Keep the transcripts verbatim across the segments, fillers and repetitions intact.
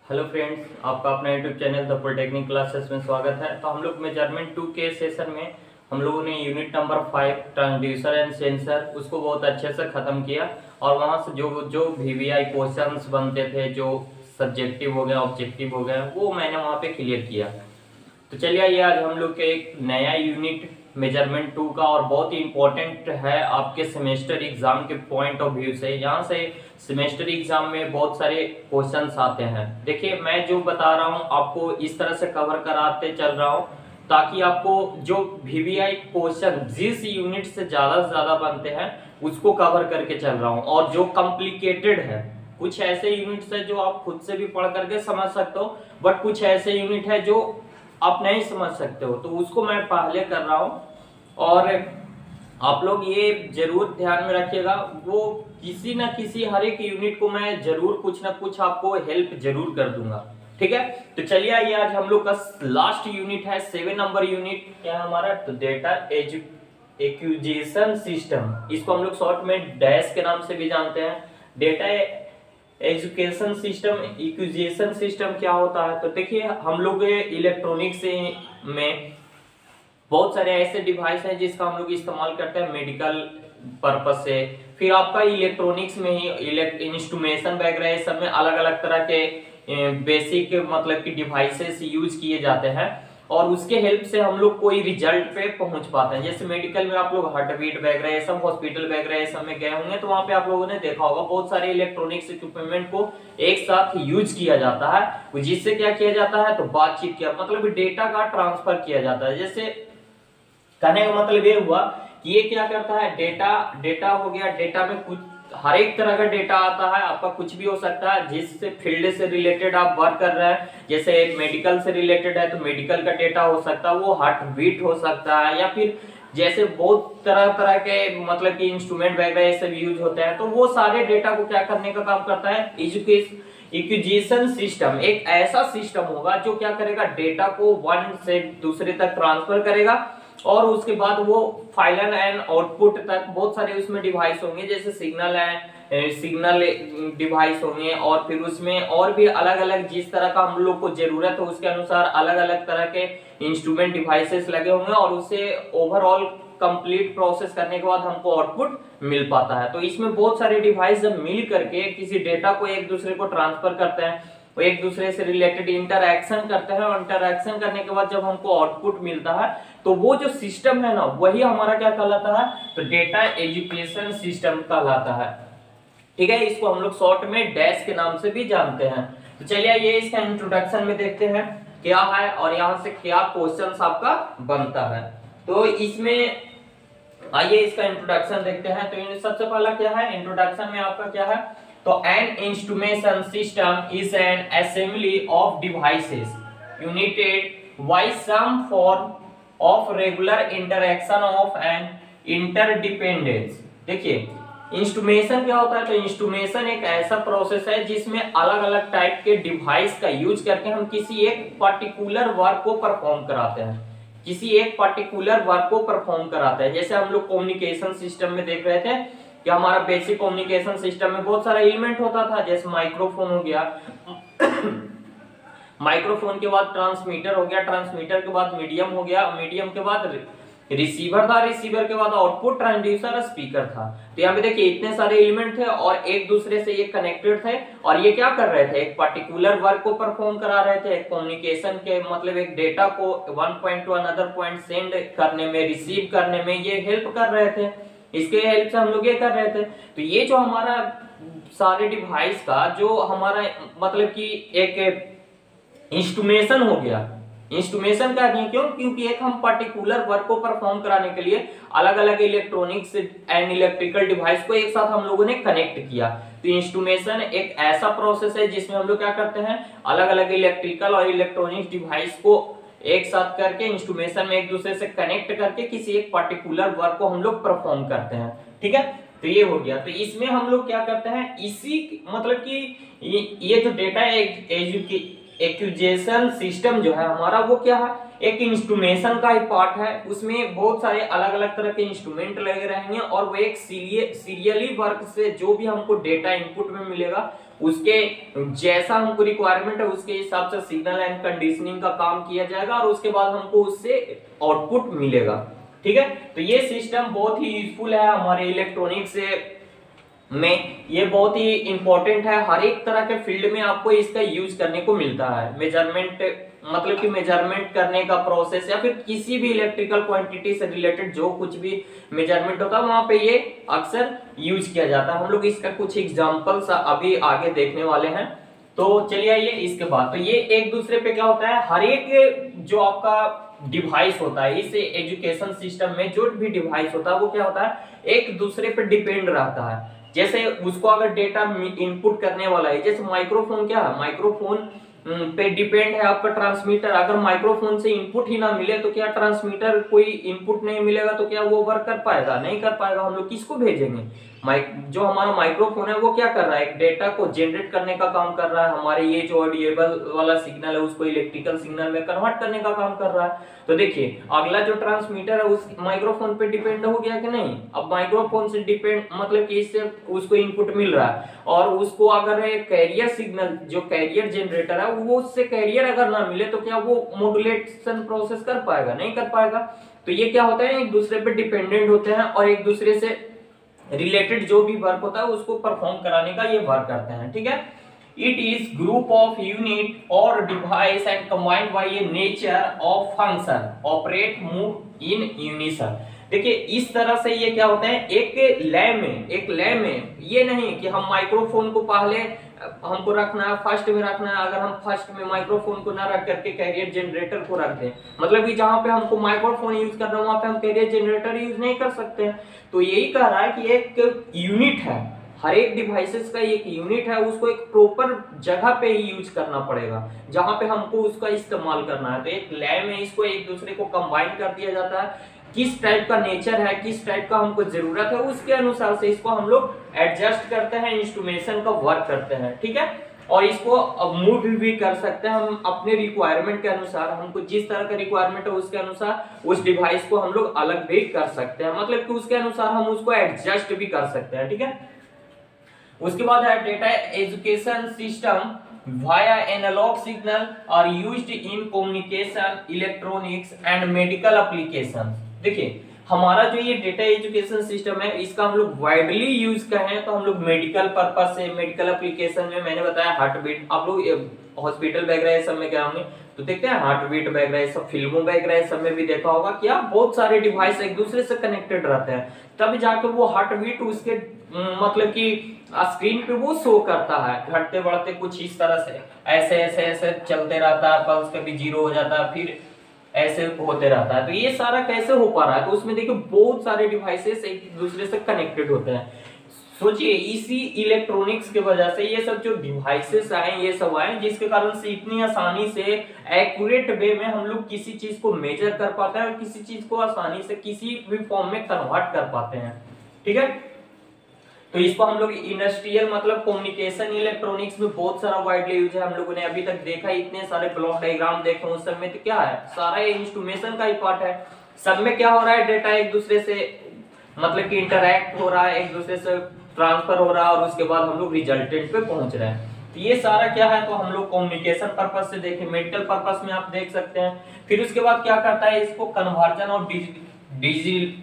Hello friends, आपका अपना YouTube channel the polytechnic classes में स्वागत है। तो हम लोग मेजरमेंट टू के सेशन में हम लोगों ने unit number five transducer and sensor उसको बहुत अच्छे से ख़त्म किया और वहाँ से जो जो वीवीआई क्वेश्चंस बनते थे, जो सब्जेक्टिव हो गए, ऑब्जेक्टिव हो गए, वो मैंने वहाँ पे क्लियर किया। तो चलिए आइए आज हम लोग के एक नया यूनिट मेजरमेंट टू का, और बहुत ही इम्पोर्टेंट है आपके सेमेस्टर एग्जाम के पॉइंट ऑफ व्यू से। यहाँ से सेमेस्टर एग्जाम में बहुत सारे क्वेश्चंस आते हैं। देखिए, मैं जो बता रहा हूँ आपको इस तरह से कवर कराते चल रहा हूँ ताकि आपको जो वीवीआई क्वेश्चन जिस यूनिट से ज्यादा से ज्यादा बनते हैं उसको कवर करके चल रहा हूँ। और जो कॉम्प्लिकेटेड है, कुछ ऐसे यूनिट्स है जो आप खुद से भी पढ़ करके समझ सकते हो, बट कुछ ऐसे यूनिट है जो आप नहीं समझ सकते हो, तो उसको मैं पहले कर रहा हूं। और आप लोग ये जरूर ध्यान में रखिएगा, वो किसी ना किसी हर एक यूनिट को मैं जरूर कुछ ना कुछ आपको हेल्प जरूर कर दूंगा, ठीक है। तो चलिए आइए आज हम लोग का लास्ट यूनिट है, सेवन नंबर यूनिट क्या है हमारा, तो डेटा एक्विजिशन सिस्टम। इसको हम लोग शॉर्ट में डैश के नाम से भी जानते हैं। Data education system, acquisition system क्या होता है, तो देखिए हम लोग इलेक्ट्रॉनिक्स में बहुत सारे ऐसे डिवाइस हैं जिसका हम लोग इस्तेमाल करते हैं मेडिकल पर्पस से। फिर आपका इलेक्ट्रॉनिक्स में ही इंस्ट्रूमेशन वगैरह सब में अलग अलग तरह के बेसिक मतलब कि डिवाइसेस यूज किए जाते हैं, और उसके हेल्प से हम लोग कोई रिजल्ट पे पहुंच पाते हैं। जैसे मेडिकल में आप लोग हार्ट बीट वगैरह ये सब, हॉस्पिटल वगैरह ये सब में गए होंगे तो वहां पे आप लोगों ने देखा होगा बहुत सारे इलेक्ट्रॉनिक्स इक्विपमेंट को एक साथ यूज किया जाता है, जिससे क्या किया जाता है, तो बातचीत किया मतलब डेटा का ट्रांसफर किया जाता है। जैसे कहने का मतलब ये हुआ कि ये क्या करता है, डेटा डेटा हो गया, डेटा में कुछ हर एक तरह का डेटा आता है, आपका कुछ भी हो सकता है जिससे फील्ड से रिलेटेड आप वर्क कर रहे हैं। जैसे एक मेडिकल से रिलेटेड है तो मेडिकल का डेटा हो सकता है, वो हार्ट बीट हो सकता है, या फिर जैसे बहुत तरह तरह के मतलब कि इंस्ट्रूमेंट वगैरह ये सब यूज होते हैं। तो वो सारे डेटा को क्या करने का काम करता है, एजुकेशन एक्विजिशन सिस्टम एक ऐसा सिस्टम होगा जो क्या करेगा, डेटा को वन से दूसरे तक ट्रांसफर करेगा, और उसके बाद वो फाइनल एंड आउटपुट तक बहुत सारे उसमें डिवाइस होंगे, जैसे सिग्नल है, सिग्नल डिवाइस होंगे, और फिर उसमें और भी अलग अलग जिस तरह का हम लोग को जरूरत है उसके अनुसार अलग अलग तरह के इंस्ट्रूमेंट डिवाइसेस लगे होंगे, और उससे ओवरऑल कंप्लीट प्रोसेस करने के बाद हमको आउटपुट मिल पाता है। तो इसमें बहुत सारे डिवाइस जब मिल करके किसी डेटा को एक दूसरे को ट्रांसफर करते हैं, वो एक दूसरे से रिलेटेड इंटरएक्शन करते हैं, और इंटरएक्शन करने के बाद जब हमको आउटपुट मिलता है तो वो जो सिस्टम है ना, वही हमारा क्या कहलाता है, तो डेटा एजुकेशन सिस्टम कहलाता है, ठीक है। इसको हम लोग शॉर्ट में डैश के नाम से भी जानते हैं। तो चलिए ये इसका इंट्रोडक्शन में देखते हैं क्या है और यहाँ से क्या क्वेश्चन आपका बनता है। तो इसमें आइए इसका इंट्रोडक्शन देखते हैं। तो सबसे पहला क्या है, इंट्रोडक्शन में आपका क्या है, तो an instrumentation system is an assembly of devices united by some form of regular interaction of an interdependence. देखिए इंस्ट्रूमेशन क्या होता है, तो इंस्ट्रूमेशन एक ऐसा प्रोसेस है जिसमें अलग अलग टाइप के डिवाइस का यूज करके हम किसी एक पर्टिकुलर वर्क को परफॉर्म कराते हैं, किसी एक पर्टिकुलर वर्क को परफॉर्म कराते हैं। जैसे हम लोग कम्युनिकेशन सिस्टम में देख रहे थे कि हमारा बेसिक कम्युनिकेशन सिस्टम में बहुत सारा एलिमेंट होता था, जैसे माइक्रोफोन हो गया माइक्रोफोन के बाद ट्रांसमीटर हो गया, ट्रांसमीटर के बाद मीडियम हो गया, मीडियम के बाद रिसीवर था, रिसीवर के बाद आउटपुट ट्रांसड्यूसर स्पीकर था। तो यहाँ पे देखिए इतने सारे एलिमेंट थे और एक दूसरे से ये कनेक्टेड थे, और ये क्या कर रहे थे, एक पर्टिकुलर वर्क को परफॉर्म करा रहे थे। एक कम्युनिकेशन के मतलब एक डेटा को one point to another point send करने में, रिसीव करने में ये हेल्प कर रहे थे, इसके हेल्प से हम लोग ये कर रहे थे। तो ये जो हमारा सारे डिवाइस का जो हमारा मतलब कि एक इंस्ट्रूमेशन हो गया, इंस्ट्रूमेशन का क्यों, क्योंकि एक हम पर्टिकुलर वर्क को परफॉर्म कराने के लिए अलग अलग इलेक्ट्रॉनिक्स एंड इलेक्ट्रिकल डिवाइस को एक साथ हम लोगों ने कनेक्ट किया। तो इंस्ट्रूमेशन एक ऐसा प्रोसेस है जिसमें हम लोग क्या करते हैं, अलग अलग इलेक्ट्रिकल और इलेक्ट्रॉनिक्स डिवाइस को एक साथ करके इंस्ट्रूमेशन में एक दूसरे से कनेक्ट करके किसी एक पर्टिकुलर वर्क को हम लोग परफॉर्म करते हैं, ठीक है। तो ये हो गया। तो इसमें हम लोग क्या करते हैं, इसी मतलब कि ये जो डेटा एक्विजिशन सिस्टम जो है हमारा, वो क्या है, एक इंस्ट्रूमेशन का ही पार्ट है। उसमें बहुत सारे अलग अलग तरह के इंस्ट्रूमेंट लगे रहेंगे, और वो एक सीरियली वर्क से जो भी हमको डेटा इनपुट में मिलेगा उसके जैसा हमको रिक्वायरमेंट है उसके हिसाब से सिग्नल एंड कंडीशनिंग का काम किया जाएगा और उसके बाद हमको उससे आउटपुट मिलेगा। ठीक है, तो ये सिस्टम बहुत ही यूजफुल है हमारे इलेक्ट्रॉनिक्स में, ये बहुत ही इंपॉर्टेंट है। हर एक तरह के फील्ड में आपको इसका यूज करने को मिलता है। मेजरमेंट मतलब कि मेजरमेंट करने का प्रोसेस या फिर किसी भी इलेक्ट्रिकल क्वांटिटी से रिलेटेड जो कुछ भी मेजरमेंट होता है वहां पे ये अक्सर यूज किया जाता है। हम लोग इसका कुछ एग्जांपल्स अभी आगे देखने वाले हैं। तो चलिए आइए इसके बाद, तो ये एक दूसरे पे क्या होता है, हर एक जो आपका डिवाइस होता है इस एजुकेशन सिस्टम में, जो भी डिवाइस होता है वो क्या होता है, एक दूसरे पे डिपेंड रहता है। जैसे उसको अगर डेटा इनपुट करने वाला है, जैसे माइक्रोफोन क्या है, माइक्रोफोन पे डिपेंड है आपका ट्रांसमीटर। अगर माइक्रोफोन से इनपुट ही ना मिले तो क्या ट्रांसमीटर कोई इनपुट नहीं मिलेगा तो क्या वो वर्क कर पाएगा, नहीं कर पाएगा। हम लोग किसको भेजेंगे, माइक जो हमारा माइक्रोफोन है वो क्या कर रहा है, एक डेटा को जनरेट करने का काम कर रहा है। हमारे ये जो ऑडिएबल वाला सिग्नल है उसको इलेक्ट्रिकल सिग्नल में कन्वर्ट करने का काम कर रहा है। तो देखिए अगला जो ट्रांसमीटर है उस माइक्रोफोन पे डिपेंड हो गया कि नहीं। अब माइक्रोफोन से डिपेंड मतलब कि इससे उसको इनपुट मिल रहा है और उसको अगर कैरियर सिग्नल जो कैरियर जनरेटर है वो उससे कैरियर अगर ना मिले तो क्या वो मॉड्यूलेशन प्रोसेस कर पाएगा, नहीं कर पाएगा। तो ये क्या होता है, एक दूसरे पे डिपेंडेंट होते हैं और एक दूसरे से रिलेटेड जो भी वर्क होता है उसको परफॉर्म कराने का ये वर्क करते हैं। ठीक है, it is group of unit और device and combined by a nature of function operate move in unison. देखिए इस तरह से ये क्या होता है, एक लैब में एक लैब में ये नहीं कि हम माइक्रोफोन को पहले हमको रखना है फर्स्ट में रखना है। अगर हम फर्स्ट में माइक्रोफोन को ना रख करके कैरियर जनरेटर को रख दें, मतलब कि जहां पे हमको माइक्रोफोन यूज करना है वहां पे हम कैरियर जनरेटर यूज नहीं कर सकते हैं। तो यही कह रहा है कि एक यूनिट है, हर एक डिवाइसेस का एक यूनिट है, उसको एक प्रॉपर जगह पे ही यूज करना पड़ेगा जहां पे हमको उसका इस्तेमाल करना है। तो एक लैब में इसको एक दूसरे को कंबाइन कर दिया जाता है, किस टाइप का नेचर है, किस टाइप का हमको जरूरत है उसके अनुसार से इसको हम लोग एडजस्ट करते हैं, इंस्ट्रूमेंटेशन का वर्क करते हैं। ठीक है, और इसको मूव भी कर सकते हैं हम अपने रिक्वायरमेंट के अनुसार। हमको जिस तरह का रिक्वायरमेंट है उसके अनुसार उस डिवाइस को हम लोग अलग भी कर सकते हैं, मतलब कि उसके अनुसार हम उसको एडजस्ट भी कर सकते हैं। ठीक है, उसके बाद है data education system via analog signal are used in communication, electronics and medical applications। देखिए हमारा जो ये डेटा एजुकेशन सिस्टम है इसका हम लोग वाइडली यूज करें तो हम लोग मेडिकल पर्पस से, मेडिकल एप्लीकेशन में, मैंने बताया हार्ट बीट, आप लोग हॉस्पिटल वगैरह सब में क्या होंगे तो देखते हैं हार्ट बीट वगैरह सब, फिल्मों वगैरह सब में भी देखा होगा क्या बहुत सारे डिवाइस एक दूसरे से कनेक्टेड रहते हैं, तब जाकर वो हार्ट बीट उसके मतलब कि स्क्रीन पे वो शो करता है, घटते बढ़ते कुछ इस तरह से, ऐसे ऐसे ऐसे चलते रहता है, पल्स कभी जीरो हो जाता है, फिर ऐसे होते रहता है। तो ये सारा कैसे हो पा रहा है, तो उसमें देखिए बहुत सारे डिवाइसेस एक दूसरे से कनेक्टेड होते हैं। सोचिए इसी इलेक्ट्रॉनिक्स के वजह से ये सब जो डिवाइसेस आए ये सब आए जिसके कारण से इतनी आसानी से एक्यूरेट वे में हम लोग किसी चीज को मेजर कर पाते हैं और किसी चीज को आसानी से किसी भी फॉर्म में कन्वर्ट कर पाते हैं। ठीक है, तो इसको हम लोग इंडस्ट्रियल मतलब कम्युनिकेशन इलेक्ट्रॉनिक्स में बहुत सारा वाइडली यूज है। हम लोगों ने अभी तक देखा इतने सारे ब्लॉक डायग्राम देखे उस सब में, तो क्या है सारा इंस्ट्रूमेंटेशन का ही पार्ट है। सब में क्या हो रहा है, डेटा एक दूसरे से मतलब कि इंटरैक्ट हो रहा है, एक दूसरे से ट्रांसफर हो रहा है और उसके बाद हम लोग रिजल्टेंट पे पहुंच रहे हैं। तो ये सारा क्या है, तो हम लोग कम्युनिकेशन पर्पस से देखें, मेडिकल पर्पस में आप देख सकते हैं। फिर उसके बाद क्या करता है, इसको conversion of digital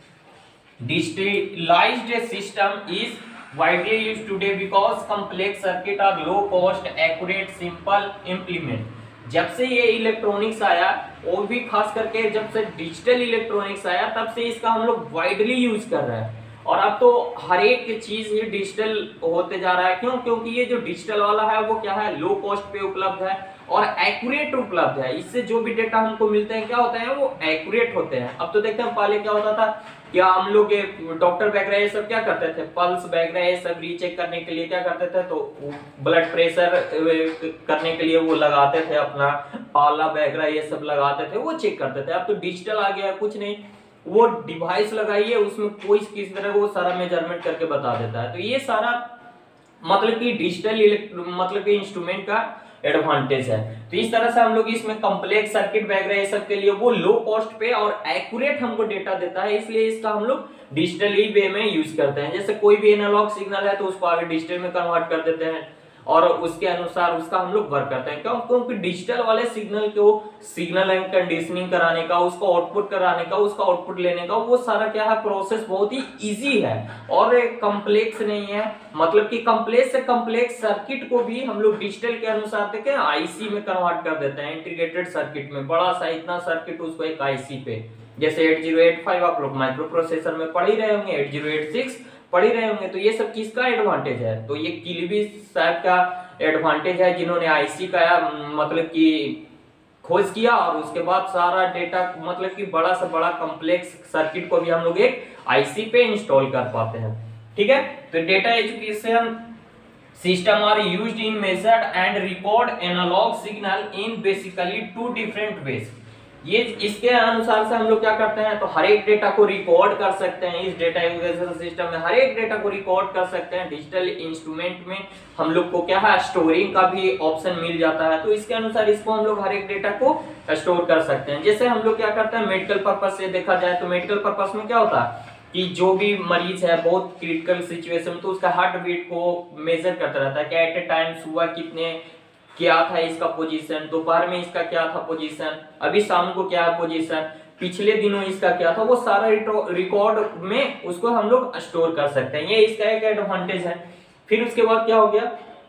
digitalized system is widely used today because complex circuit are low cost, accurate, simple implement। जब से ये इलेक्ट्रॉनिक्स आया और भी खास करके जब से डिजिटल इलेक्ट्रॉनिक्स आया तब से इसका हम लोग वाइडली यूज कर रहे हैं और अब तो हर एक चीज ही डिजिटल होते जा रहा है। क्यों? क्योंकि ये जो डिजिटल वाला है वो क्या है, लो कॉस्ट पे उपलब्ध है और एक्यूरेट उपलब्ध है। इससे जो भी डेटा हमको मिलते हैं क्या होते हैं, वो एक्यूरेट होते हैं। अब तो देखते हैं पहले क्या होता था, क्या हम लोग डॉक्टर वगैरह ये सब क्या करते थे, पल्स वगैरह ये सब रीचेक करने के लिए क्या करते थे, तो ब्लड प्रेशर करने के लिए वो लगाते थे अपना आला वगैरह ये सब लगाते थे, वो चेक करते थे। अब तो डिजिटल आ गया, कुछ नहीं, वो डिवाइस लगाइए उसमें कोई किस तरह वो सारा मेजरमेंट करके बता देता है। तो ये सारा मतलब कि डिजिटल मतलब कि इंस्ट्रूमेंट का एडवांटेज है। तो इस तरह से हम लोग इसमें कॉम्प्लेक्स सर्किट वगैरह ये सब के लिए वो लो कॉस्ट पे और एक्यूरेट हमको डेटा देता है, इसलिए इसका हम लोग डिजिटली वे में यूज करते हैं। जैसे कोई भी एनालॉग सिग्नल है तो उसको आगे डिजिटल में कन्वर्ट कर देते हैं, और उसके अनुसार उसका हम लोग वर्क करते हैं। क्यों? क्योंकि डिजिटल वाले सिग्नल को सिग्नल एंड कंडीशनिंग कराने का, उसको आउटपुट कराने का, उसका आउटपुट लेने का, वो सारा क्या है प्रोसेस बहुत ही इजी है और कॉम्प्लेक्स नहीं है। मतलब कि कॉम्प्लेक्स से कॉम्प्लेक्स सर्किट को भी हम लोग डिजिटल के अनुसार देखें आईसी में कन्वर्ट कर देते हैं, इंटीग्रेटेड सर्किट में। बड़ा सा इतना सर्किट उसको एक आईसी पे, जैसे एट ज़ीरो एट फाइव आप लोग माइक्रो प्रोसेसर में पढ़ ही रहे होंगे, एट ज़ीरो एट सिक्स पढ़ ही रहे होंगे। तो ये सब किसका एडवांटेज है? तो ये किलबी साहब का एडवांटेज है, जिन्होंने आईसी का मतलब कि खोज किया और उसके बाद सारा डेटा मतलब कि बड़ा से बड़ा कॉम्प्लेक्स सर्किट को भी हम लोग एक आईसी पे इंस्टॉल कर पाते हैं। ठीक है, तो data education system are used in measured and record analogue signal in basically two different ways. ये इसके अनुसार से हम लोग क्या करते हैं, तो हर एक डेटा को रिकॉर्ड कर सकते हैं। इस डेटा एजुकेशन सिस्टम में हर एक डेटा को रिकॉर्ड कर सकते हैं। डिजिटल इंस्ट्रूमेंट में हम लोग को क्या है, स्टोरिंग का भी ऑप्शन मिल जाता है। तो इसके अनुसार इसको हम लोग हर एक डेटा को स्टोर कर सकते हैं। जैसे हम लोग क्या करते हैं, मेडिकल पर्पज से देखा जाए तो मेडिकल पर्पज में क्या होता है कि जो भी मरीज है बहुत क्रिटिकल सिचुएशन, तो उसका हार्ट बीट को मेजर करता रहता है, क्या एट ए टाइम सुबह कितने क्या था इसका पोजीशन, दोपहर में इसका क्या था पोजीशन, अभी शाम को क्या है पोजीशन, पिछले दिनों इसका क्या था, वो सारा रिकॉर्ड में उसको हम लोग स्टोर कर सकते हैं। ये इसका एक एडवांटेज है। फिर उसके बाद क्या हो गया,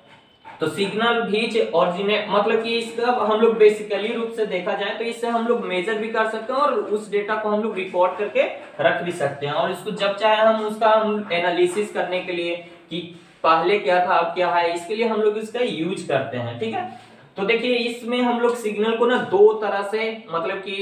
तो सिग्नल भीच ओरिजिनेट, मतलब कि इसका हम लोग बेसिकली रूप से देखा जाए तो इससे हम लोग मेजर भी कर सकते हैं और उस डेटा को हम लोग रिकॉर्ड करके रख भी सकते हैं। और इसको जब चाहे हम उसका हम एनालिसिस करने के लिए कि पहले क्या था अब क्या है, इसके लिए हम लोग इसका यूज करते हैं। ठीक है, तो देखिए इसमें हम लोग सिग्नल को ना दो तरह से मतलब कि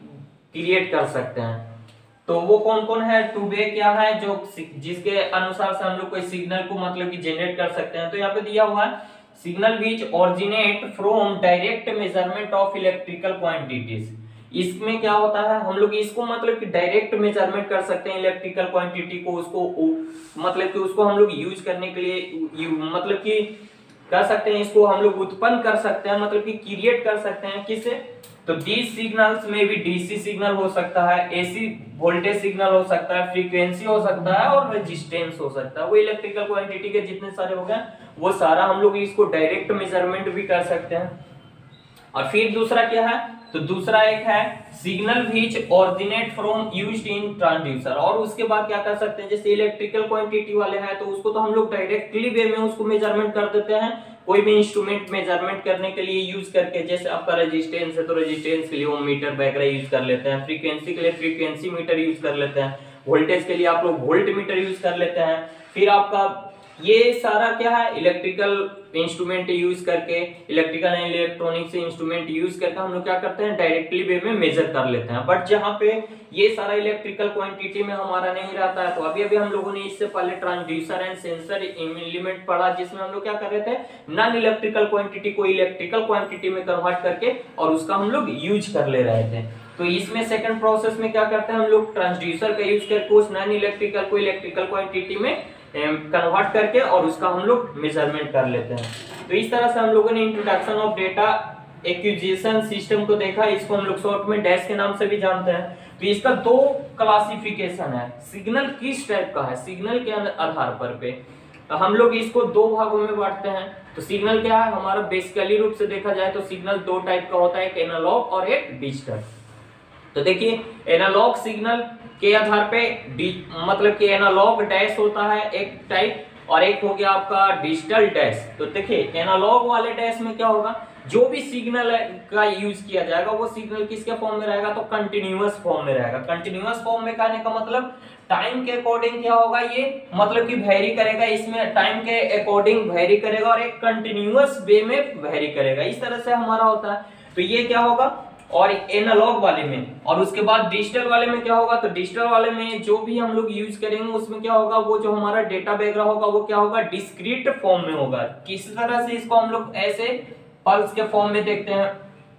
क्रिएट कर सकते हैं। तो वो कौन कौन है, टू वे क्या है, जो जिसके अनुसार से हम लोग कोई सिग्नल को मतलब कि जनरेट कर सकते हैं। तो यहाँ पे दिया हुआ है signal which originate from direct measurement of electrical quantities. इसमें क्या होता है, हम लोग इसको मतलब कि डायरेक्ट मेजरमेंट कर सकते हैं इलेक्ट्रिकल क्वांटिटी को, उसको मतलब कि उसको हम लोग यूज करने के लिए मतलब कि कर सकते हैं, इसको हम लोग उत्पन्न कर सकते हैं, मतलब कि क्रिएट कर सकते हैं। किससे? तो दीज सिग्नल्स में भी डीसी सिग्नल हो सकता है, एसी वोल्टेज सिग्नल हो सकता है, फ्रीक्वेंसी हो सकता है और रेजिस्टेंस हो सकता है। वो इलेक्ट्रिकल क्वांटिटी के जितने सारे हो गए वो सारा हम लोग इसको डायरेक्ट मेजरमेंट भी कर सकते हैं। और फिर दूसरा क्या है, तो दूसरा एक है signal which originate from used in transducer. और उसके बाद क्या कर सकते हैं, जैसे इलेक्ट्रिकल क्वांटिटी वाले हैं तो उसको तो हम लोग डायरेक्टली वे में उसको मेजरमेंट कर देते हैं, कोई भी इंस्ट्रूमेंट मेजरमेंट करने के लिए यूज करके। जैसे आपका रेजिस्टेंस है तो रेजिस्टेंस के लिए ओम मीटर वगैरह यूज कर लेते हैं, फ्रीक्वेंसी के लिए फ्रीक्वेंसी मीटर यूज कर लेते हैं, वोल्टेज के लिए आप लोग वोल्ट मीटर यूज कर लेते हैं। फिर आपका ये सारा क्या है, इलेक्ट्रिकल इंस्ट्रूमेंट यूज करके, electrical and electronics instrument use करके हम लोग क्या करते हैं, डायरेक्टली वे में मेजर कर लेते हैं। बट जहां पे ये सारा इलेक्ट्रिकल क्वांटिटी में हमारा नहीं रहता है, तो अभी अभी हम लोगों ने इससे पहले ट्रांसड्यूसर एंड सेंसर एलिमेंट पढ़ा, जिसमें हम लोग क्या कर रहे थे, नॉन इलेक्ट्रिकल क्वांटिटी को इलेक्ट्रिकल क्वांटिटी में कन्वर्ट करके और उसका हम लोग यूज कर ले रहे थे। तो इसमें सेकंड प्रोसेस में क्या करते हैं हम लोग, ट्रांसड्यूसर का यूज करके उस नॉन इलेक्ट्रिकल को इलेक्ट्रिकल क्वांटिटी में कन्वर्ट करके और उसका हम लोग मेजरमेंट कर लेते हैं। तो इस तरह से हम लोगों ने introduction of data acquisition system को देखा। इसको हम लोग शॉर्ट में डैश के नाम से भी जानते हैं। तो इसका दो क्लासिफिकेशन है, सिग्नल किस टाइप का है, सिग्नल के आधार पर पे तो हम लोग इसको दो भागों में बांटते हैं। तो सिग्नल क्या है हमारा, बेसिकली रूप से देखा जाए तो सिग्नल दो टाइप का होता है, एक एनालॉग और एक डिजिटल। तो देखिए एनालॉग सिग्नल के आधार पे मतलब कि एनालॉग डैश होता है एक टाइप, और एक हो गया आपका डिजिटल डैश। तो देखिए एनालॉग वाले डैश में क्या होगा, जो भी सिग्नल का यूज किया जाएगा वो सिग्नल किसके फॉर्म में रहेगा, तो कंटिन्यूअस फॉर्म में रहेगा। कंटिन्यूअस फॉर्म में कहने का मतलब टाइम के अकॉर्डिंग क्या होगा, ये मतलब कि वेरी करेगा, इसमें टाइम के अकॉर्डिंग वेरी करेगा और एक कंटिन्यूअस वे में वेरी करेगा। इस तरह से हमारा होता है। तो ये क्या होगा, और एनालॉग वाले में। और उसके बाद डिजिटल वाले में क्या होगा, तो डिजिटल वाले में जो भी हम लोग यूज करेंगे उसमें क्या होगा, वो जो हमारा डेटा वगैरह होगा वो क्या होगा, डिस्क्रीट फॉर्म में होगा। किस तरह से इसको हम लोग ऐसे पल्स के फॉर्म में देखते हैं,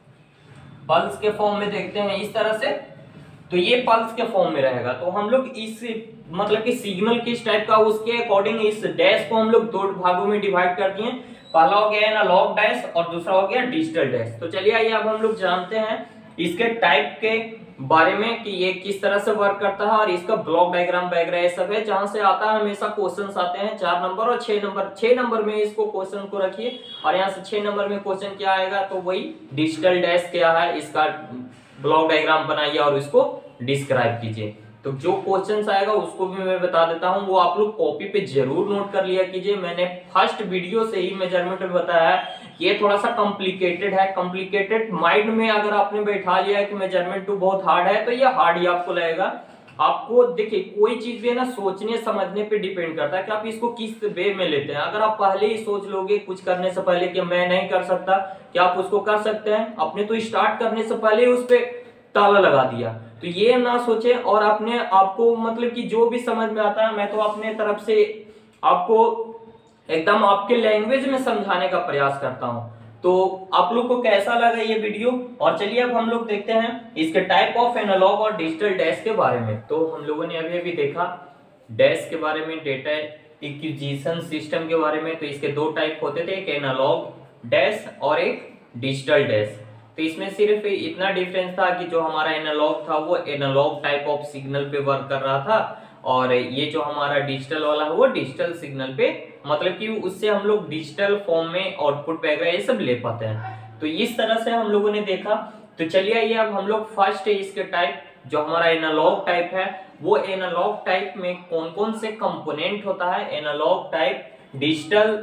पल्स के फॉर्म में देखते हैं इस तरह से। तो ये पल्स के फॉर्म में रहेगा। तो हम लोग इस मतलब कि सिग्नल किस टाइप का, उसके अकॉर्डिंग इस डैश को हम लोग दो भागों में डिवाइड कर दिए। पहला हो गया एनालॉग डैश और दूसरा हो गया डिजिटल डैश। तो चलिए आइए अब हम लोग जानते हैं इसके टाइप के बारे में कि ये किस तरह से वर्क करता है और इसका ब्लॉक डायग्राम वगैरह ये सब है, जहां से आता है हमेशा क्वेश्चंस आते हैं चार नंबर और छह नंबर। छह नंबर में इसको क्वेश्चन को रखिए और यहाँ से छह नंबर में क्वेश्चन क्या आएगा, तो वही डिजिटल डैश क्या है, इसका ब्लॉक डायग्राम बनाइए और इसको डिस्क्राइब कीजिए। तो जो क्वेश्चंस आएगा उसको भी मैं बता देता हूं, वो आप लोग कॉपी पे जरूर नोट कर लिया कीजिए। मैंने फर्स्ट वीडियो से ही मेजरमेंट में बताया है ये थोड़ा सा कॉम्प्लिकेटेड है। कॉम्प्लिकेटेड माइंड में अगर आपने बैठा लिया है कि मेजरमेंट टू बहुत हार्ड है, तो ये हार्ड ही आपको लगेगा। आपको देखिए कोई चीज भी है ना सोचने समझने पे डिपेंड करता है कि आप इसको किस वे में लेते हैं। अगर आप पहले ही सोच लोगे कुछ करने से पहले कि मैं नहीं कर सकता, क्या आप उसको कर सकते हैं? आपने तो स्टार्ट करने से पहले ही उस पर ताला लगा दिया। तो ये ना सोचे और अपने आपको मतलब कि जो भी समझ में आता है मैं तो अपने तरफ से आपको एकदम आपके लैंग्वेज में समझाने का प्रयास करता हूं। तो आप लोग को कैसा लगा ये वीडियो? और चलिए अब हम लोग देखते हैं इसके टाइप ऑफ एनालॉग और डिजिटल डैश के बारे में। तो हम लोगों ने अभी अभी देखा डैश के बारे में, डेटा एक्विजिशन सिस्टम के बारे में। तो इसके दो टाइप होते थे, एक एनालॉग डैश और एक डिजिटल डैश। तो इसमें सिर्फ इतना डिफरेंस था कि जो हमारा एनालॉग था वो एनालॉग टाइप ऑफ सिग्नल पे वर्क कर रहा था और ये जो हमारा डिजिटल वाला है वो डिजिटल सिग्नल पे, मतलब कि उससे हम लोग डिजिटल फॉर्म में आउटपुट वगैरह ये सब ले पाते हैं। तो इस तरह से हम लोगों ने देखा। तो चलिए आइए अब हम लोग फर्स्ट इसके टाइप जो हमारा एनालॉग टाइप है, वो एनालॉग टाइप में कौन कौन से कंपोनेंट होता है, analog type digital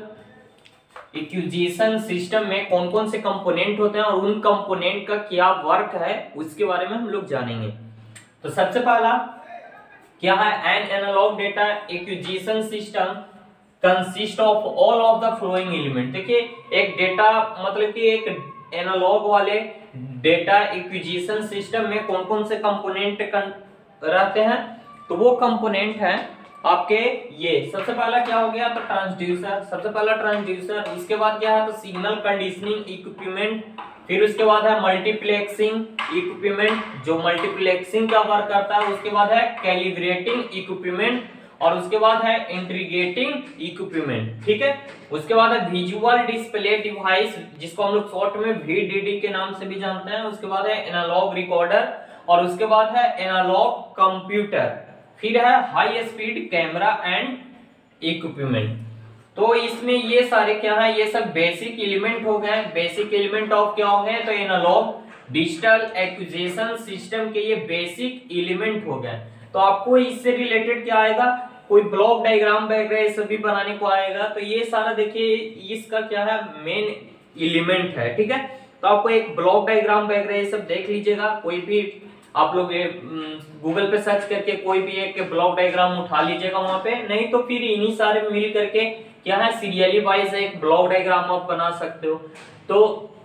acquisition system में कौन कौन से कंपोनेंट होते हैं और उन कंपोनेंट का क्या वर्क है उसके बारे में हम लोग जानेंगे। तो सबसे पहला क्या है, an analog data acquisition system consist of all of the following element. देखिए एक डेटा मतलब कि एक एनालॉग वाले डेटा एक्विजिशन सिस्टम में कौन कौन से कंपोनेंट रहते हैं, तो वो कंपोनेंट है आपके ये। सबसे पहला क्या हो गया, तो ट्रांसड्यूसर, सबसे पहला ट्रांसड्यूसर। इसके बाद क्या है, तो सिग्नल कंडीशनिंग इक्विपमेंट। फिर उसके बाद है मल्टीप्लेक्सिंग इक्विपमेंट जो मल्टीप्लेक्सिंग का वर्क करता है। उसके बाद है कैलिब्रेटिंग इक्विपमेंट और उसके बाद है इंटीग्रेटिंग इक्विपमेंट। ठीक है, उसके बाद है विजुअल डिस्प्ले डिवाइस जिसको हम लोग शॉर्ट में वीडीडी के नाम से भी जानते हैं। उसके बाद है एनालॉग रिकॉर्डर और उसके बाद है एनालॉग कंप्यूटर। फिर है high speed camera and equipment. तो इसमें ये सारे क्या है, ये सब बेसिक एलिमेंट हो गए। बेसिक एलिमेंट ऑफ क्या हो गए, तो एनालॉग डिजिटल एक्विजिशन सिस्टम के ये बेसिक एलिमेंट हो गए। तो आपको इससे रिलेटेड क्या आएगा, कोई ब्लॉक डायग्राम वगैरह ये सब भी बनाने को आएगा। तो ये सारा देखिए इसका क्या है, मेन एलिमेंट है। ठीक है, तो आपको एक ब्लॉक डायग्राम वगैरह ये सब देख लीजिएगा। कोई भी आप लोग गूगल पे सर्च करके कोई भी एक ब्लॉक डायग्राम उठा लीजिएगा वहां पे, नहीं तो फिर इन्हीं सारे मिल करके क्या है सीरियली वाइज एक ब्लॉक डायग्राम आप बना सकते हो। तो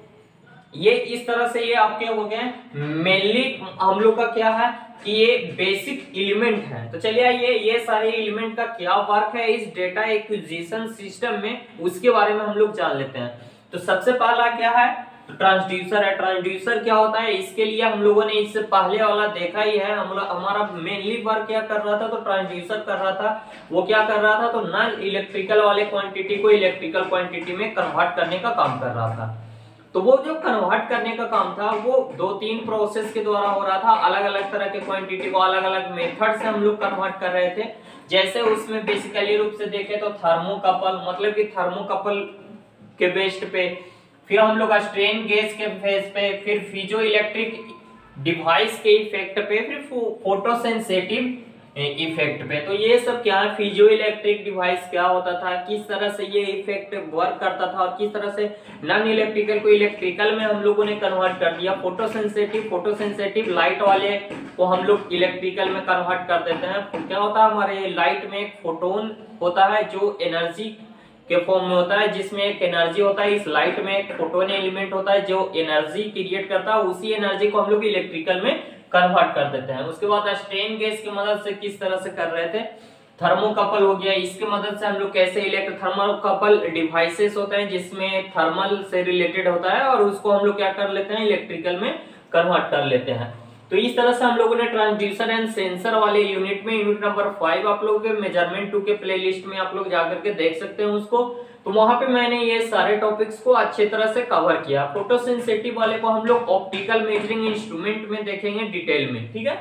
ये इस तरह से ये आपके हो गए मेनली हम लोग का क्या है कि ये बेसिक एलिमेंट है। तो चलिए ये ये सारे एलिमेंट का क्या वर्क है इस डेटा एक्विजिशन सिस्टम में, उसके बारे में हम लोग जान लेते हैं। तो सबसे पहला क्या है, तो ट्रांसड्यूसर है। ट्रांसड्यूसर क्या होता है, इसके लिए हम लोगों ने इससे पहले वाला देखा ही है। हम हमारा मेनली वर्क क्या कर रहा था, तो ट्रांसड्यूसर कर रहा था। वो क्या कर रहा था, तो नॉन इलेक्ट्रिकल वाले क्वांटिटी को इलेक्ट्रिकल क्वांटिटी में कन्वर्ट करने का काम कर रहा था। तो वो जो कन्वर्ट करने का काम था वो दो तीन प्रोसेस के द्वारा हो रहा था। अलग अलग तरह के क्वांटिटी को अलग अलग मेथड से हम लोग कन्वर्ट कर रहे थे। जैसे उसमें बेसिकली रूप से देखें तो थर्मोकपल, मतलब कि थर्मोकपल के बेस्ड पे, फिर हम लोग स्ट्रेन गेज के फेस पे, फिर फिजो इलेक्ट्रिक डिवाइस के इफेक्ट पे, फिर फोटोसेंसिटिव इफेक्ट पे। तो ये सब क्या है, फिजो इलेक्ट्रिक डिवाइस क्या होता था, किस तरह से ये इफेक्ट वर्क करता था और किस तरह से नॉन इलेक्ट्रिकल को इलेक्ट्रिकल में हम लोगों ने कन्वर्ट कर दिया। फोटोसेंसिटिव फोटोसेंसिटिव लाइट वाले को हम लोग इलेक्ट्रिकल में कन्वर्ट कर देते हैं। क्या होता है, हमारे लाइट में एक फोटोन होता है जो एनर्जी के फॉर्म में होता है, जिसमें एक एनर्जी होता है। इस लाइट में एक फोटोन एलिमेंट होता है जो एनर्जी क्रिएट करता है। उसी एनर्जी को हम लोग इलेक्ट्रिकल में कन्वर्ट कर देते हैं। उसके बाद स्ट्रेन गेज की मदद से किस तरह से कर रहे थे, थर्मोकपल हो गया। इसके मदद से हम लोग कैसे इलेक्ट्रो थर्मोकपल डिवाइसेस होते हैं जिसमें थर्मल से रिलेटेड होता है और उसको हम लोग क्या कर लेते हैं, इलेक्ट्रिकल में कन्वर्ट कर लेते हैं। तो इस तरह से हम लोगों ने ट्रांसड्यूसर एंड सेंसर वाले यूनिट में यूनिट नंबर फाइव आप लोगों के मेजरमेंट टू के प्लेलिस्ट में आप लोग जाकर के देख सकते हैं उसको। तो वहां पे मैंने ये सारे टॉपिक्स को अच्छे तरह से कवर किया। फोटोसेंसिटिव वाले को हम लोग ऑप्टिकल मेजरिंग इंस्ट्रूमेंट में देखेंगे डिटेल में, ठीक है।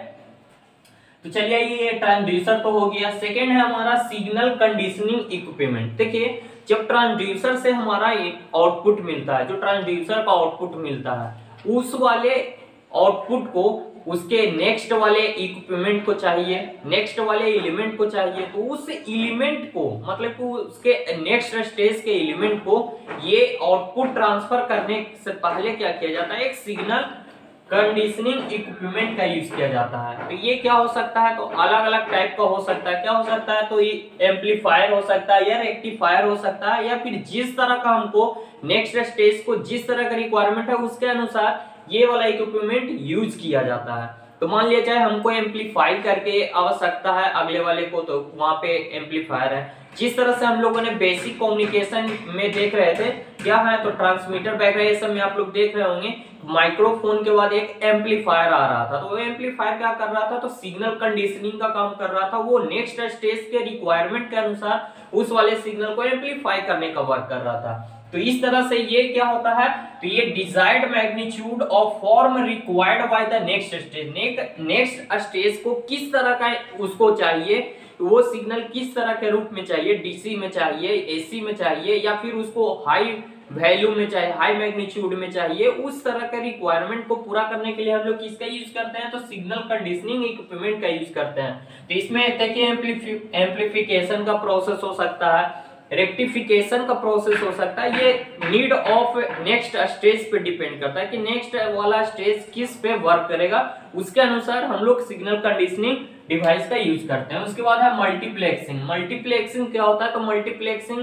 तो चलिए ये ट्रांसड्यूसर तो हो गया। सेकेंड है हमारा सिग्नल कंडीशनिंग इक्विपमेंट। देखिए जब ट्रांसड्यूसर से हमारा आउटपुट मिलता है, जो ट्रांसड्यूसर का आउटपुट मिलता है, उस वाले आउटपुट को उसके नेक्स्ट वाले इक्विपमेंट को चाहिए, नेक्स्ट वाले एलिमेंट को चाहिए। तो उस एलिमेंट को मतलब कि उसके नेक्स्ट स्टेज के एलिमेंट को ये आउटपुट ट्रांसफर करने से पहले क्या किया जाता है, एक सिग्नल कंडीशनिंग इक्विपमेंट का यूज किया जाता है। तो ये क्या हो सकता है, तो अलग अलग टाइप का हो सकता है। क्या हो सकता है, तो ये एम्पलीफायर हो सकता है या रेक्टिफायर हो सकता है, या फिर जिस तरह का हमको नेक्स्ट स्टेज को जिस तरह का रिक्वायरमेंट है उसके अनुसार ये वाला इक्विपमेंट यूज किया जाता है। तो मान लिया जाए हमको एम्पलीफाई करके आवश्यकता है अगले वाले को, तो वहां पे एम्पलीफायर है। जिस तरह से हम लोगों ने बेसिक कम्युनिकेशन में देख रहे थे क्या है, तो ट्रांसमीटर वगैरह ये सब में आप लोग देख रहे होंगे, माइक्रोफोन के बाद एक एम्पलीफायर आ रहा था। तो वो एम्पलीफायर क्या कर रहा था, तो सिग्नल कंडीशनिंग का काम कर रहा था। वो नेक्स्ट स्टेज के रिक्वायरमेंट के अनुसार उस वाले सिग्नल को एम्पलीफाई करने का वर्क कर रहा था। तो इस तरह से ये क्या होता है, तो ये desired magnitude of form required by the next stage, next stage को किस तरह का उसको चाहिए, वो सिग्नल किस तरह के रूप में चाहिए, डीसी में चाहिए, एसी में चाहिए, या फिर उसको हाई वैल्यू में चाहिए, हाई मैग्नीट्यूड में चाहिए, उस तरह के रिक्वायरमेंट को पूरा करने के लिए हम लोग किसका यूज करते हैं, तो सिग्नल कंडीशनिंग इक्विपमेंट का यूज करते हैं। तो इसमें देखिए एम्पलीफिकेशन का प्रोसेस हो सकता है, रेक्टिफिकेशन का प्रोसेस हो सकता है। ये नीड ऑफ नेक्स्ट स्टेज पे डिपेंड करता है कि नेक्स्ट वाला स्टेज किस पे वर्क करेगा, उसके अनुसार हम लोग सिग्नल कंडीशनिंग डिवाइस का यूज करते हैं। उसके बाद है मल्टीप्लेक्सिंग। मल्टीप्लेक्सिंग क्या होता है, तो मल्टीप्लेक्सिंग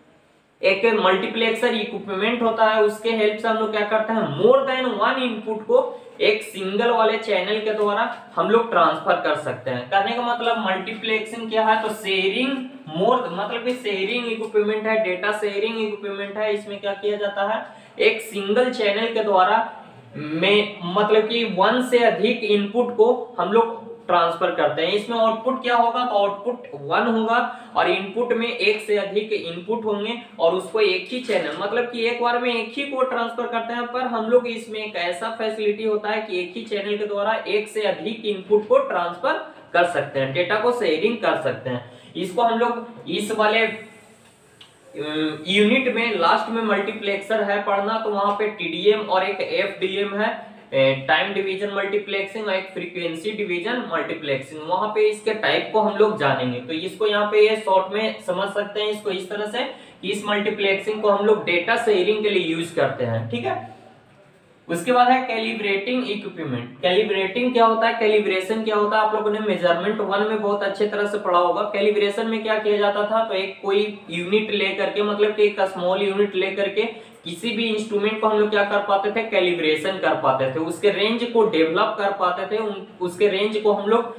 एक मल्टीप्लेक्सर इक्विपमेंट होता है, उसके हेल्प से हम लोग क्या करते हैं, मोर देन वन इनपुट को एक सिंगल वाले चैनल के द्वारा हम लोग ट्रांसफर कर सकते हैं। कहने का मतलब मल्टीप्लेक्सिंग क्या है, तो शेयरिंग मोर मतलब कि शेयरिंग इक्विपमेंट है, डेटा शेयरिंग इक्विपमेंट है। इसमें क्या किया जाता है, एक सिंगल चैनल के द्वारा में मतलब कि वन से अधिक इनपुट को हम लोग ट्रांसफर करते हैं। इसमें आउटपुट क्या होगा, तो आउटपुट वन होगा और इनपुट में एक से अधिक इनपुट होंगे और उसको एक ही चैनल मतलब कि एक बार में एक ही को ट्रांसफर करते हैं। पर हम लोग इसमें एक ऐसा फैसिलिटी होता है कि एक ही चैनल के द्वारा एक से अधिक इनपुट को ट्रांसफर कर सकते हैं, डेटा को शेयरिंग कर सकते हैं। इसको हम लोग इस वाले यूनिट में लास्ट में मल्टीप्लेक्सर है पढ़ना, तो वहां पे टीडीएम और एक एफडीएम है, टाइम डिवीजन मल्टीप्लेक्सिंग और एक फ्रीक्वेंसी डिवीजन मल्टीप्लेक्सिंग। वहां पे इसके टाइप को हम लोग जानेंगे। तो इसको यहाँ पे ये शॉर्ट में समझ सकते हैं इसको इस तरह से कि इस मल्टीप्लेक्सिंग को हम लोग डेटा शेयरिंग के लिए यूज करते हैं, ठीक है। उसके बाद है कैलिब्रेटिंग इक्विपमेंट। कैलिब्रेटिंग क्या होता है, कैलिब्रेशन क्या होता है, आप लोगों ने मेजरमेंट वन में बहुत अच्छे तरह से पढ़ा होगा। कैलिब्रेशन में क्या किया जाता था, तो एक कोई यूनिट लेकर के मतलब कि एक स्मॉल यूनिट लेकर के किसी भी इंस्ट्रूमेंट को हम लोग क्या कर पाते थे, कैलिब्रेशन कर पाते थे, उसके रेंज को डेवलप कर पाते थे। उसके रेंज को हम लोग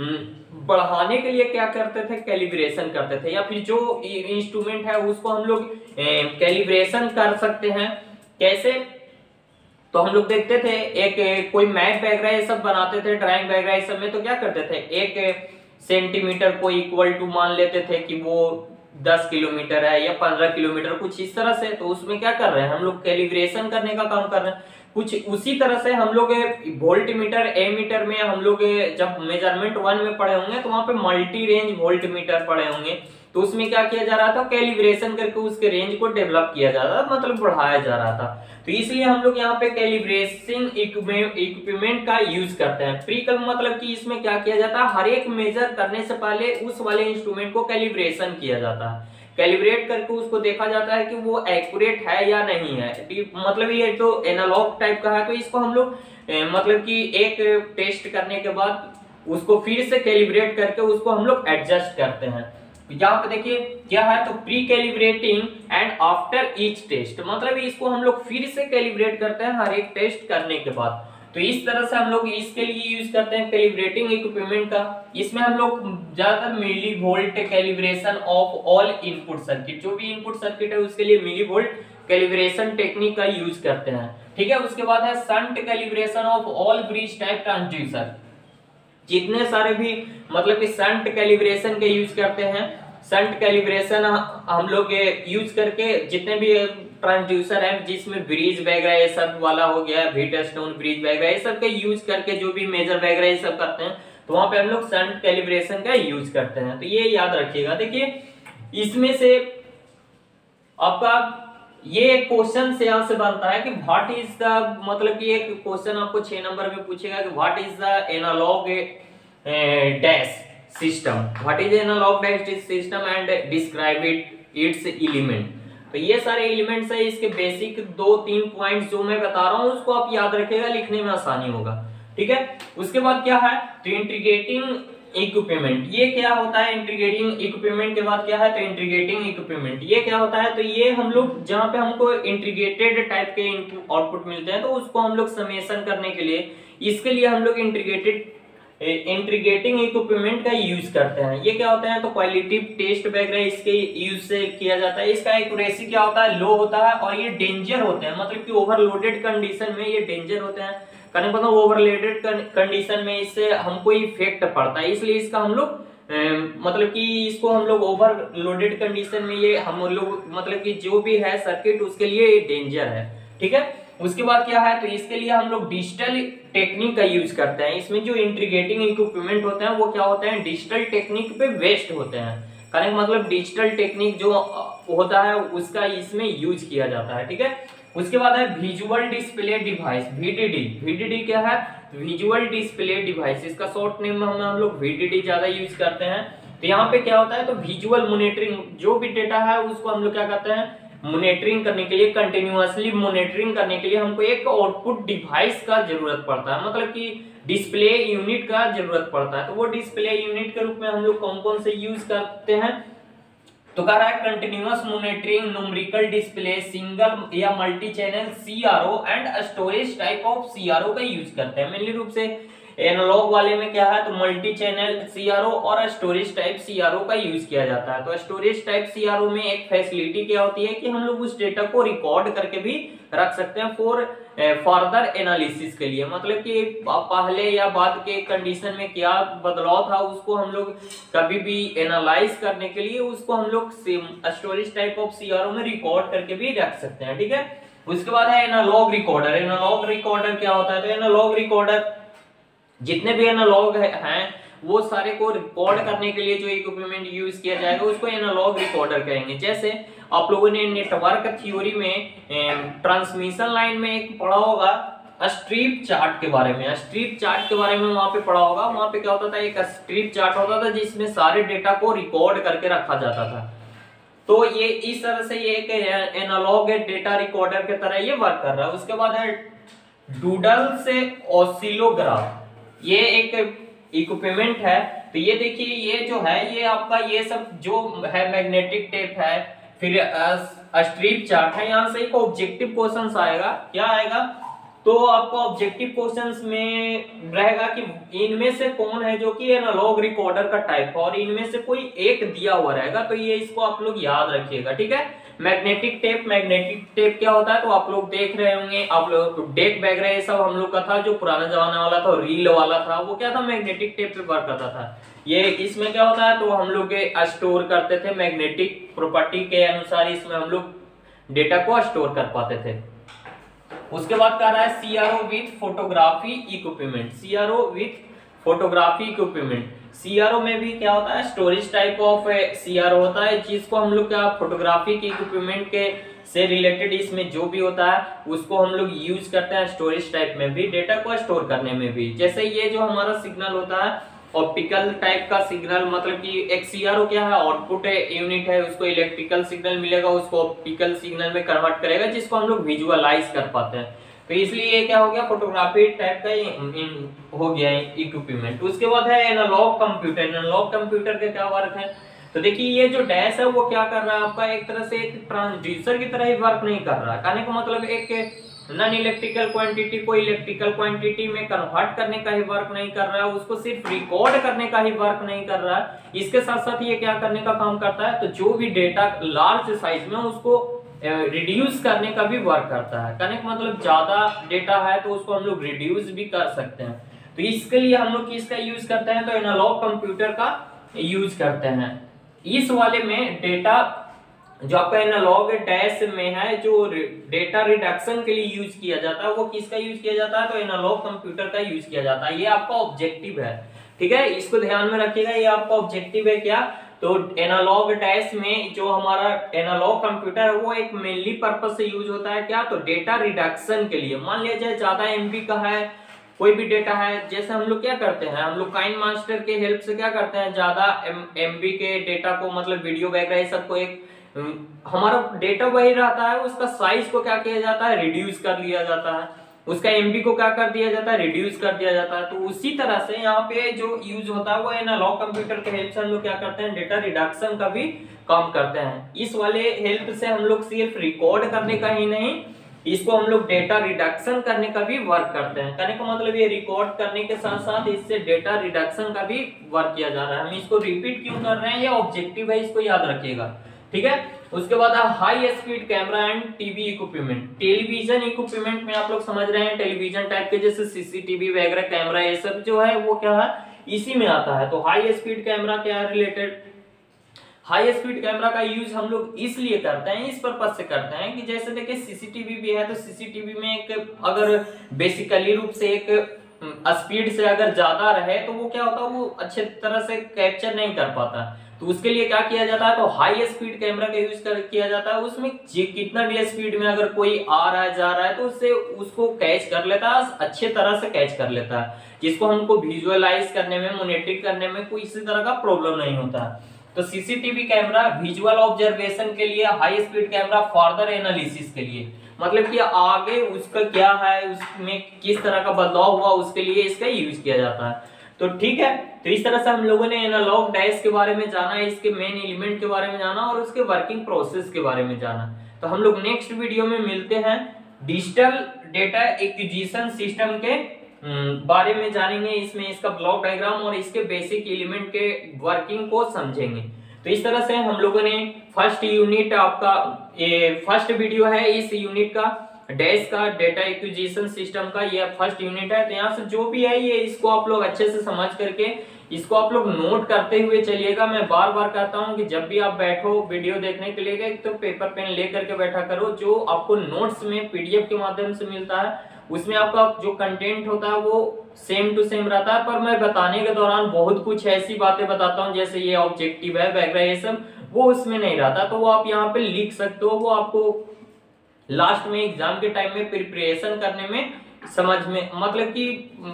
बढ़ाने के लिए क्या करते थे, कैलिब्रेशन करते थे। या फिर जो इंस्ट्रूमेंट है उसको हम लोग कैलिब्रेशन कर सकते हैं। कैसे, तो हम लोग देखते थे एक कोई मैप वगैरह ये सब बनाते थे, ड्राइंग वगैरह ये सब में, तो क्या करते थे, एक सेंटीमीटर को इक्वल टू मान लेते थे कि वो दस किलोमीटर है या पंद्रह किलोमीटर, कुछ इस तरह से। तो उसमें क्या कर रहे हैं हम लोग, कैलिब्रेशन करने का काम कर रहे हैं। कुछ उसी तरह से हम लोग वोल्ट मीटर एमीटर में हम लोग जब मेजरमेंट वन में पढ़े होंगे तो वहां पे मल्टी रेंज वोल्ट मीटर पढ़े होंगे। तो उसमें क्या किया जा रहा था, कैलिब्रेशन करके उसके रेंज को डेवलप किया जा रहा था, मतलब बढ़ाया जा रहा था। तो इसलिए हम लोग यहाँ पे कैलिब्रेशन इक्विपमेंट का यूज करते हैं। प्री मतलब कि इसमें क्या किया जाता है, हर एक मेजर करने से पहले उस वाले इंस्ट्रूमेंट को कैलिब्रेशन किया जाता है। कैलिब्रेट करके उसको देखा जाता है कि वो एक्यूरेट है या नहीं है। मतलब ये तो एनालॉग टाइप का है, तो इसको हम लोग मतलब कि एक टेस्ट करने के बाद उसको फिर से कैलिब्रेट करके उसको हम लोग एडजस्ट करते हैं। यहाँ पे देखिए क्या है, तो pre calibrating and after each test, मतलब इसको हम लोग फिर से कैलिब्रेट करते हैं हर एक टेस्ट करने के बाद। तो इस तरह से हम लोग इसके लिए यूज करते हैं कैलिब्रेटिंग इक्विपमेंट का। इसमें हम लोग ज्यादातर milli volt calibration of all input circuit, जो भी इनपुट सर्किट है उसके लिए मिली वोल्ट कैलिब्रेशन टेक्निक का यूज करते हैं, ठीक है। उसके बाद है shunt calibration of all bridge type transducer. जितने सारे भी मतलब कि शंट कैलिब्रेशन के यूज करते हैं, शंट कैलिब्रेशन हम लोग यूज करके जितने भी ट्रांसड्यूसर है जिसमें ब्रिज वगैरह ये सब वाला हो गया, व्हीटस्टोन ब्रिज वगैरह ये सब के यूज करके जो भी मेजर वगैरह ये सब करते हैं, तो वहां पे हम लोग शंट कैलिब्रेशन का यूज करते हैं। तो ये याद रखिएगा। देखिए इसमें से आपका ये क्वेश्चन से यहां से बनता है कि व्हाट इज द, मतलब कि एक क्वेश्चन आपको छह नंबर में पूछेगा कि what is the analog DAS system, what is analog DAS system and describe it its element. तो ये सारे एलिमेंट्स है, इसके बेसिक दो तीन पॉइंट्स जो मैं बता रहा हूं उसको आप याद रखिएगा, लिखने में आसानी होगा, ठीक है। उसके बाद क्या है, तो इंटीग्रेटिंग इक्विपमेंट, ये क्या होता है, इंटीग्रेटिंग इक्विपमेंट के बाद क्या है, तो इंटीग्रेटिंग इक्विपमेंट ये क्या होता है, तो ये हम लोग जहां पे हमको इंटीग्रेटेड टाइप के इनपुट आउटपुट मिलते हैं तो उसको हम लोग समेशन करने के लिए, इसके लिए हम लोग इंटीग्रेटेड इंटीग्रेटिंग इक्विपमेंट का यूज करते हैं। ये क्या होता है, तो क्वालिटी टेस्ट वगैरह इसके यूज से किया जाता है। इसका एक्यूरेसी क्या होता है, लो होता है, और ये डेंजर होते हैं, मतलब कि ओवरलोडेड कंडीशन में ये डेंजर होते हैं। कहने मतलब ओवरलोडेड कंडीशन में इससे हमको इफेक्ट पड़ता है, इसलिए इसका हम लोग मतलब कि इसको हम लोग ओवरलोडेड कंडीशन में ये हम लोग मतलब कि जो भी है सर्किट उसके लिए ये डेंजर है, ठीक है। उसके बाद क्या है, तो इसके लिए हम लोग डिजिटल टेक्निक का यूज करते हैं। इसमें जो इंटीग्रेटिंग इक्विपमेंट होते हैं वो क्या होते हैं, डिजिटल टेक्निक पे बेस्ड होते हैं। कहने मतलब डिजिटल टेक्निक जो होता है उसका इसमें यूज किया जाता है, ठीक है। उसके बाद है visual display device, VDD. VDD क्या है, विजुअल डिस्प्ले डिवाइस, इसका शॉर्ट नेम में हम लोग वीडीडी ज्यादा यूज करते हैं। तो यहाँ पे क्या होता है, तो विजुअल मॉनिटरिंग, जो भी डेटा है उसको हम लोग क्या कहते हैं, मॉनिटरिंग करने के लिए, कंटिन्यूअसली मॉनिटरिंग करने के लिए हमको एक आउटपुट डिवाइस का जरूरत पड़ता है, मतलब कि डिस्प्ले यूनिट का जरूरत पड़ता है। तो वो डिस्प्ले यूनिट के रूप में हम लोग कौन कौन से यूज करते हैं, तो कह रहा है continuous monitoring, numerical display, single या multi channel CRO and storage type of CRO का यूज करते हैं। मेनली रूप से एनालॉग वाले में क्या है, तो मल्टी चैनल सीआरओ और स्टोरेज टाइप सीआरओ का यूज किया जाता है। तो स्टोरेज टाइप सीआरओ में एक फैसिलिटी क्या होती है कि हम लोग उस डेटा को रिकॉर्ड करके भी रख सकते हैं फॉर फर्दर एनालिसिस के लिए, मतलब कि पहले या बाद के कंडीशन में क्या बदलाव था उसको हम लोग कभी भी एनालाइज करने के लिए उसको हम लोग स्टोरेज टाइप ऑफ सीआरओ में रिकॉर्ड करके भी रख सकते हैं, ठीक है। उसके बाद है एनालॉग रिकॉर्डर। एनालॉग रिकॉर्डर क्या होता है, तो एनालॉग रिकॉर्डर जितने भी एनालॉग हैं वो सारे को रिकॉर्ड करने के लिए जो इक्विपमेंट यूज किया जाएगा उसको एनालॉग रिकॉर्डर कहेंगे। जैसे आप लोगों ने नेटवर्क थ्योरी में ट्रांसमिशन लाइन में एक पढ़ा होगा स्ट्रिप चार्ट के बारे में, स्ट्रिप चार्ट के बारे में वहां पे पढ़ा होगा। वहां पे क्या होता था, एक स्ट्रिप चार्ट होता था जिसमें सारे डेटा को रिकॉर्ड करके रखा जाता था। तो ये इस तरह से ये एक एनालॉग डेटा रिकॉर्डर के तरह ये वर्क कर रहा है। उसके बाद है डूडल से ऑसिलोग्राफ, ये एक इक्विपमेंट है। तो ये देखिए ये जो है ये आपका ये सब जो है मैग्नेटिक टेप है, फिर स्ट्रिप चार्ट है, यहाँ से एक ऑब्जेक्टिव क्वेश्चंस आएगा। क्या आएगा, तो आपको ऑब्जेक्टिव क्वेश्चंस में रहेगा कि इनमें से कौन है जो कि एनालॉग रिकॉर्डर का टाइप है, और इनमें से कोई एक दिया हुआ रहेगा। तो ये इसको आप लोग याद रखिएगा, ठीक है। मैग्नेटिक टेप, मैग्नेटिक टेप क्या होता है, तो आप लोग देख रहे होंगे, आप लोग डेक वगैरह ये सब हम लोग का था जो पुराना जमाना वाला था, रील वाला था, वो क्या था, मैग्नेटिक टेप पे वर्क करता था। ये इसमें क्या होता है, तो हम लोग स्टोर करते थे मैग्नेटिक प्रॉपर्टी के अनुसार, इसमें हम लोग डेटा को स्टोर कर पाते थे। उसके बाद कह रहा है CRO with photography equipment, CRO with photography equipment. CRO में भी क्या होता है, स्टोरेज टाइप ऑफ सीआरओ होता है जिसको हम लोग क्या फोटोग्राफी के इक्विपमेंट के से रिलेटेड इसमें जो भी होता है उसको हम लोग यूज करते हैं स्टोरेज टाइप में भी, डेटा को स्टोर करने में भी। जैसे ये जो हमारा सिग्नल होता है ऑप्टिकल टाइप का सिग्नल, मतलब कि एक सीआरओ क्या है, आउटपुट यूनिट है, उसको इलेक्ट्रिकल सिग्नल मिलेगा, उसको ऑप्टिकल सिग्नल में कन्वर्ट करेगा जिसको हम लोग विजुअलाइज कर पाते हैं। तो इसलिए ये क्या हो गया, फोटोग्राफी टाइप का इन, इन हो गया इक्विपमेंट। उसके बाद है एनालॉग कंप्यूटर। एनालॉग कंप्यूटर का क्या वर्क है, तो देखिए ये जो डैश है वो क्या कर रहा है आपका, एक तरह से एक ट्रांसड्यूसर की तरह ही वर्क नहीं कर रहा है। कहने का मतलब एक नॉन इलेक्ट्रिकल क्वांटिटी को इलेक्ट्रिकल क्वांटिटी में कन्वर्ट करने का ही वर्क नहीं कर रहा है, उसको सिर्फ रिकॉर्ड करने का ही वर्क नहीं कर रहा है। इसके साथ साथ ये क्या करने का काम करता है, तो जो भी डेटा लार्ज साइज में उसको रिड्यूस करने का भी वर्क करता है। कहने का मतलब ज्यादा डेटा है तो उसको हम लोग रिड्यूस भी कर सकते हैं। तो इसके लिए हम लोग किसका यूज करते हैं, तो एनालॉग कंप्यूटर का यूज करते हैं। इस वाले में डेटा जो आपका एनालॉग डैश में है, जो डेटा रिडक्शन के लिए यूज किया जाता है, वो किसका यूज किया जाता है, तो एनालॉग कंप्यूटर का यूज किया जाता है। ये आपका ऑब्जेक्टिव है, ठीक है, इसको ध्यान में रखिएगा। ये आपका ऑब्जेक्टिव है क्या, तो एनालॉग डैश में जो हमारा एनालॉग कंप्यूटर है वो एक मेनली पर्पस से यूज होता है क्या, तो डेटा रिडक्शन के लिए। मान लीजिए ज्यादा एमबी का है कोई भी डेटा है, जैसे हम लोग क्या करते हैं, हम लोग काइन मास्टर के हेल्प से क्या करते हैं, ज्यादा एमबी के डेटा को मतलब वीडियो वगैरह सबको एक हमारा डेटा वही रहता है, उसका साइज को क्या किया जाता है, रिड्यूस कर लिया जाता है, उसका एमबी को क्या कर दिया जाता है, रिड्यूस कर दिया जाता है। तो उसी तरह से यहाँ पे जो यूज होता है वो एनालॉग कंप्यूटर के हेल्प से हम लोग क्या करते हैं, डेटा रिडक्शन का भी काम करते हैं। इस वाले हेल्प से हम लोग सिर्फ रिकॉर्ड करने का ही नहीं, इसको हम लोग डेटा रिडक्शन करने का भी वर्क करते हैं। कहने का मतलब ये रिकॉर्ड करने के साथ साथ इससे डेटा रिडक्शन का भी वर्क किया जा रहा है। हम इसको रिपीट क्यों कर रहे हैं, ये ऑब्जेक्टिव है, इसको याद रखिएगा, ठीक है। उसके बाद high speed camera and TV equipment. Television equipment में आप लोग समझ रहे हैं, टेलीविजन टाइप के जैसे सीसीटीवी वगैरह कैमरा, ये सब जो है वो क्या है, इसी में आता है। तो हाई स्पीड कैमरा क्या है रिलेटेड, हाई स्पीड कैमरा का यूज हम लोग इसलिए करते हैं, इस पर्पज से करते हैं कि जैसे देखिए सीसीटीवी भी है, तो सीसीटीवी में एक अगर बेसिकली रूप से एक स्पीड से अगर ज्यादा रहे तो वो क्या होता है, वो अच्छे तरह से कैप्चर नहीं कर पाता। तो उसके लिए क्या किया जाता है, तो हाई स्पीड कैमरा का यूज कर किया जाता है। उसमें कितना भी स्पीड में अगर कोई आ रहा है जा रहा है तो उससे उसको कैच कर लेता है, अच्छे तरह से कैच कर लेता है, जिसको हमको विजुअलाइज करने में, मॉनिटरिंग करने में कोई इसी तरह का प्रॉब्लम नहीं होता है। तो सीसीटीवी कैमरा विजुअल ऑब्जर्वेशन के लिए, high speed camera further analysis के लिए, मतलब कि आगे उसका क्या है, उसमें किस तरह का बदलाव हुआ, उसके लिए इसका यूज किया जाता है। तो ठीक है, तो इस तरह से हम लोगों ने एनालॉग डैश के बारे में जाना, इसके मेन एलिमेंट के बारे में जाना और उसके वर्किंग प्रोसेस के बारे में जाना। तो हम लोग नेक्स्ट वीडियो में मिलते हैं, डिजिटल डेटा एक्विजिशन सिस्टम के बारे में जानेंगे। इसमें इसका ब्लॉक डायग्राम और इसके बेसिक एलिमेंट के वर्किंग को समझेंगे। तो इस तरह से हम लोगों ने फर्स्ट यूनिट, आपका ये फर्स्ट वीडियो है इस यूनिट का, डैश का डेटा एक्विजिशन सिस्टम का, ये फर्स्ट यूनिट है। तो यहाँ से जो भी है ये इसको आप लोग अच्छे से समझ करके इसको आप लोग नोट करते हुए चलिएगा। मैं बार बार कहता हूँ कि जब भी आप बैठो वीडियो देखने के लिए तो पेपर पेन ले करके बैठा करो। जो आपको नोट्स में पीडीएफ के माध्यम से मिलता है उसमें आपका जो कंटेंट होता है वो सेम टू सेम रहता है, पर मैं बताने के दौरान बहुत कुछ ऐसी बातें बताता हूँ जैसे ये ऑब्जेक्टिव है वगैरह, ये सब वो उसमें नहीं रहता। तो वो आप यहाँ पे लिख सकते हो, वो आपको लास्ट में एग्जाम के टाइम में प्रिपरेशन करने में समझ में मतलब कि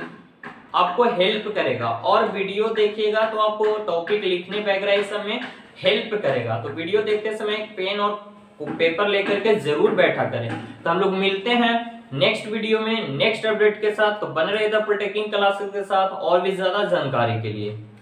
आपको हेल्प करेगा। और वीडियो देखिएगा तो आपको टॉपिक लिखने वगैरह सब में हेल्प करेगा। तो वीडियो देखते समय एक पेन और पेपर लेकर के जरूर बैठा करें। तो हम लोग मिलते हैं नेक्स्ट वीडियो में नेक्स्ट अपडेट के साथ। तो बने रहिए द पॉलिटेक्निक क्लासेस के साथ और भी ज्यादा जानकारी के लिए।